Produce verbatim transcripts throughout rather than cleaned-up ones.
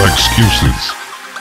excuses.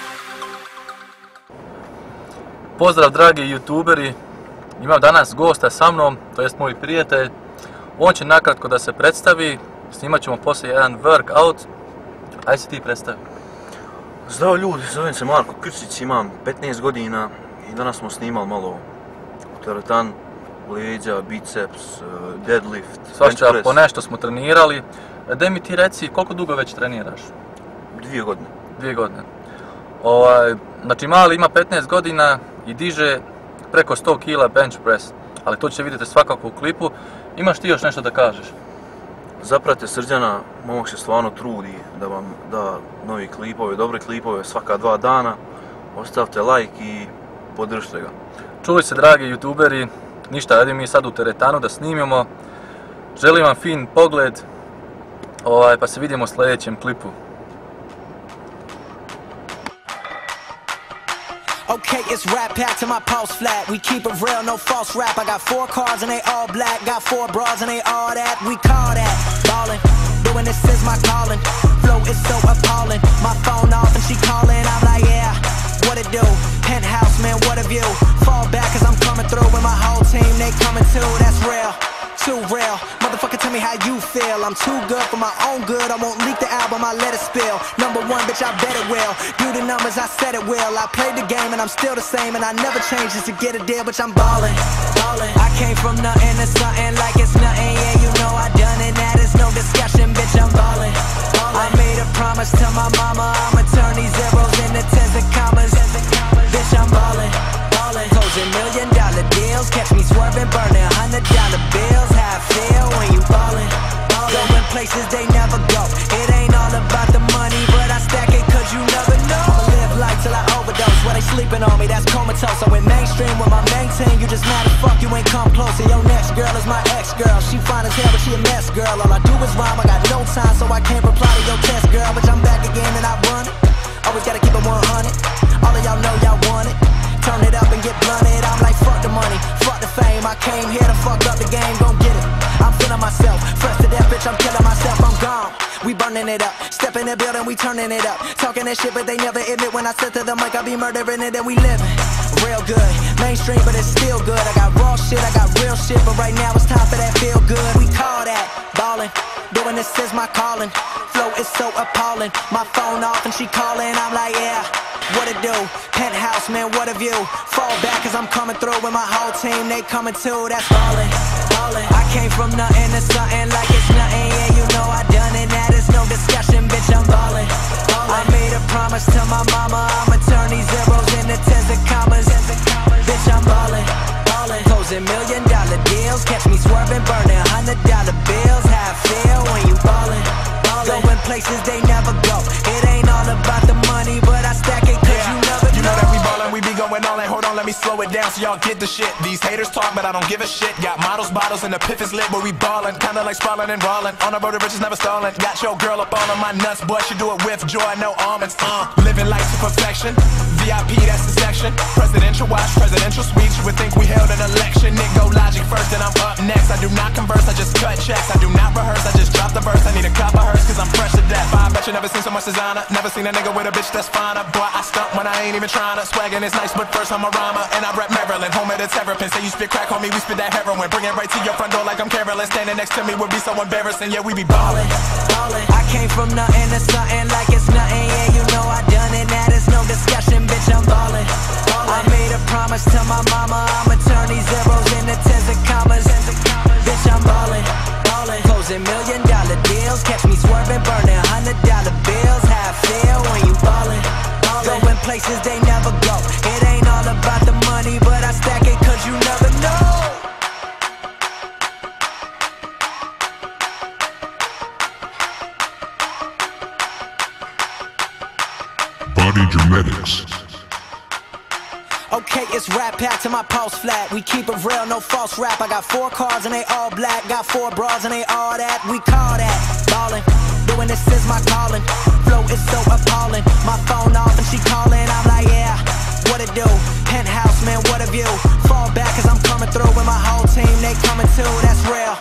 Pozdrav dragi youtuberi, imam danas gosta sa mnom, to jest moj prijatelj. On će nakratko da se predstavi, snimat ćemo poslije jedan workout. Aj se ti predstavi. Zdravo ljudi, zovem se Marko Krčić, imam petnaest godina i danas smo snimali malo teretan, leđa, biceps, deadlift, Svašta po nešto smo trenirali. Daj mi ti reci, koliko dugo već treniraš? Dvije godine. Dvije godine. Ovaj, znači mali ima petnaest godina i diže preko sto kila bench press, ali to će vidjeti svakako u klipu. Imaš ti još nešto da kažeš? Zapratite Srđana, momak se stvarno trudi da vam da novi klipove, dobre klipove svaka dva dana. Ostavite like i podržite ga. Čuli se dragi youtuberi, ništa, ajde mi sad u teretanu da snimimo. Želim vam fin pogled, ovaj, pa se vidimo u sljedećem klipu. Okay, it's rap pack to my pulse flat. We keep it real, no false rap. I got four cars and they all black. Got four bras and they all that. We call that ballin'. Doing this is my calling. Flow is so appalling. My phone off and she calling. I'm like, yeah, what it do? Penthouse, man, what a view. Fall back cause I'm coming through with my whole team. They coming too, that's real. Too real. Motherfucker, tell me how you feel. I'm too good for my own good. I won't leak the album, I let it spill. Number one, bitch, I bet it will. Do the numbers, I said it will. I played the game and I'm still the same. And I never changed just to get a deal, bitch, I'm ballin', ballin'. I came from nothing to something like it's nothing. Yeah, you know I done it, that is no discussion, bitch, I'm ballin', ballin'. I made a promise to my mama, I'ma turn these zeros into tens and commas. Bitch, I'm ballin', ballin'. Closing million dollar deals, catch me swerving, burning hundred dollar bills. How I feel when you ballin', ballin'. Going places they never go. It ain't all about the money, but I stack it cause you never know. I'ma live life till I overdose. While they sleeping on me, that's comatose. I went mainstream with my main team. You just mad as fuck, you ain't come close. And your next girl is my ex-girl. She fine as hell, but she a mess, girl. All I do is rhyme, I got no time, so I can't reply to your test, girl. But I'm back again and I run it. Always gotta keep it one hundred. All of y'all know y'all want it. Turn it up and get blunted. I'm like, fuck the money, fuck the fame. I came here to fuck up the game, gon' get it. I'm feeling myself, fresh to death, bitch, I'm killing myself, I'm gone. We burning it up, step in the building, we turning it up. Talking that shit, but they never admit when I said to the mic, I be murdering it and we living real good. Mainstream, but it's still good. I got raw shit, I got real shit, but right now it's time for that feel good. We call that ballin', doing this is my calling. Flow is so appalling, my phone off and she calling. I'm like, yeah, what it do? Penthouse, man, what a view. Fall back cause I'm coming through with my whole team. They coming too, that's ballin', ballin'. I came from nothing to something like it's nothing. Yeah, you know I done it, that is no discussion, bitch, I'm ballin', ballin'. I made a promise to my mama, I'ma turn these zeros into tens and commas. Bitch, I'm ballin', ballin'. Closing million dollar deals, catch me swerving, burning hundred dollar bills. How I feel when you ballin', ballin'. Going places they never go. It ain't all about the money, but I stack it cause yeah. You never know. You know that we ballin', we be going all in. Hold on, let me slow it down so y'all get the shit. These haters talk, but I don't give a shit. Got models, bottles, and the piff is lit, but we ballin'. Kinda like sprawling and rollin'. On the road to riches, never stallin'. Got your girl up all on my nuts, boy, she do it with joy, no almonds. Uh, living life to perfection. V I P, that's the section. Presidential watch, presidential speech. You would think we held an election. Nick go logic first, and I'm up next. I do not converse, I just cut checks. I do not rehearse, I just drop the verse. I need a cup of hers, cause I'm fresh to death. I bet you never seen so much designer. Never seen a nigga with a bitch that's finer. Boy, I stunt when I ain't even tryna. Swaggin' is nice, but first I'm a rhymer. And I rap Maryland, home of the terrapin. Say you spit crack, homie, we spit that heroin. Bring it right to your front door like I'm Carolyn. Standing next to me would be so embarrassing. Yeah, we be ballin', ballin'. I came from nothing to something like it's nothing. Yeah, you know I done it, that is no discussion, bitch, I'm ballin', ballin'. I made a promise to my mama, I'ma turn these zeros into tens and commas. Bitch, I'm ballin', ballin'. Closing million dollar deals, catch me swerving, burning hundred dollar bills. How I feel when you ballin', ballin'. Going places they never go. It ain't all about the money, but I stack it cause you never know. Body Genetics. Okay, it's rap pack to my pulse flat. We keep it real, no false rap. I got four cars and they all black. Got four bras and they all that. We call that ballin'. Doing this is my calling. Flow is so appalling. My phone off and she calling. I'm like, yeah, what it do? Penthouse, man, what a view. Fall back cause I'm coming through with my whole team. They coming too, that's real.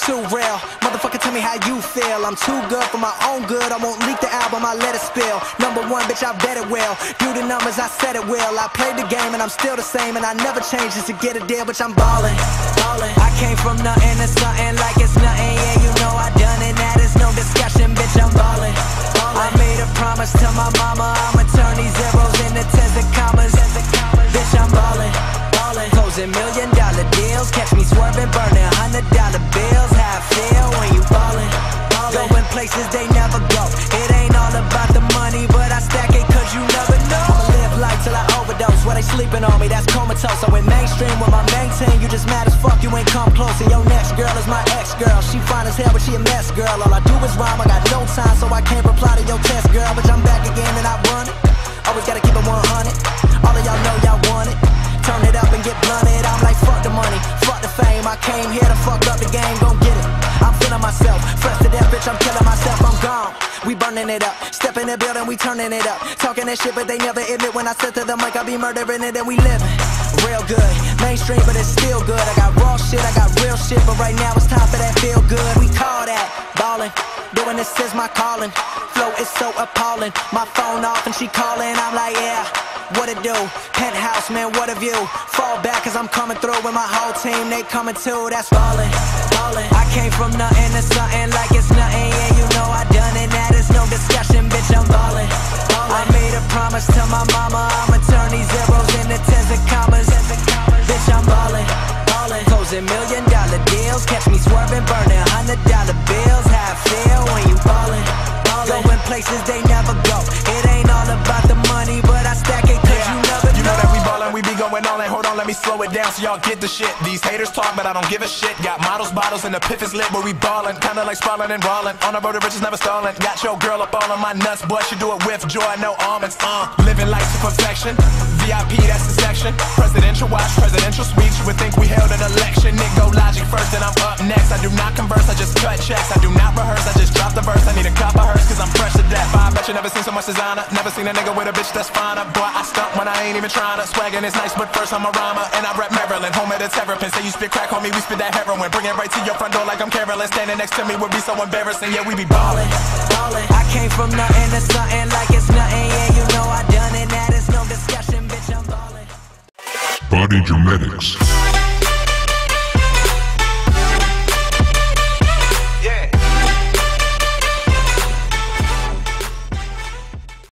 too real. Motherfucker, tell me how you feel. I'm too good for my own good. I won't leak the album, I let it spill. Number one, bitch, I bet it will. Do the numbers, I said it will. I played the game and I'm still the same, and I never change just to get a deal, bitch, I'm ballin', ballin'. I came from nothing to something like it's nothing. Yeah, you know I done it, that is no discussion, bitch, I'm ballin', ballin'. I made a promise to my mama, I'ma turn these zeros into tens and commas. Bitch, I'm ballin', ballin'. Closing million dollar deals, catch me swerving, burning hundred dollar bills. How I feel when you ballin', ballin'. Going places they never go. It ain't all about the money, but I stack it cause you never know. I'ma live life till I overdose. While they sleeping on me, that's comatose. I went mainstream with my main team. You just mad as fuck, you ain't come close. And your next girl is my ex-girl. She fine as hell, but she a mess, girl. All I do is rhyme, I got no time, so I can't reply to your test, girl. But I'm back again and I run it. Always gotta keep it one hundred. All of y'all know y'all want it. Turn it up and get blunted. I'm like, fuck the money, fuck the fame. I came here to fuck up the game, gon' get it. I'm feeling myself, fresh to death, bitch, I'm killing myself, I'm gone. We burning it up, step in the building, we turning it up. Talking that shit, but they never admit when I said to them like I be murdering it and we living real good. Mainstream, but it's still good. I got raw shit, I got real shit, but right now it's time for that feel good. We call that ballin', doing this is my calling. Flow is so appalling, my phone off and she calling. I'm like, yeah, what it do? Penthouse, man, what a view. Fall back cause I'm coming through with my whole team, they coming too. That's ballin', ballin'. I came from nothing to something like it's nothing. Yeah, you know I done it, that is no discussion, bitch, I'm ballin', ballin'. I made a promise to my mama, I'ma turn these zeros into tens and commas. Bitch, I'm ballin', ballin'. Closing million dollar deals, catch me swerving, burning hundred dollar bills. How I feel when you ballin', ballin'. Going places they never go. It ain't all about the money, but I stack it cause Yeah, you never you know know. that we ballin', we be going all in. Hold on, let me slow it down so y'all get the shit. These haters talk, but I don't give a shit. Got models, bottles, and the piff is lit where we ballin'. Kinda like sprawling and rollin'. On the road to riches, never stallin'. Got your girl up all on my nuts, boy, she do it with joy, no almonds. Uh, living life to perfection. V I P, that's the section. Presidential watch, presidential suite. You would think we held an election. Nick go logic first, and I'm up next. I do not converse, I just cut checks. I do not rehearse, I just drop the verse. I need a cup of hers, cause I'm fresh to death. I bet you never seen so much designer. Never seen a nigga with a bitch that's finer. Boy, I stunt when I ain't even tryna. Swaggin' is nice, but first I'm a rhymer. And I rep Maryland, home of the terrapin. Say you spit crack, homie, we spit that heroin. Bring it right to your front door like I'm Carolyn. Standing next to me would be so embarrassing. Yeah, we be ballin', ballin'. I came from nothing to something like it's nothing. Yeah, you know I done it, that is no discussion, bitch, I'm ballin'. Body Dramatics.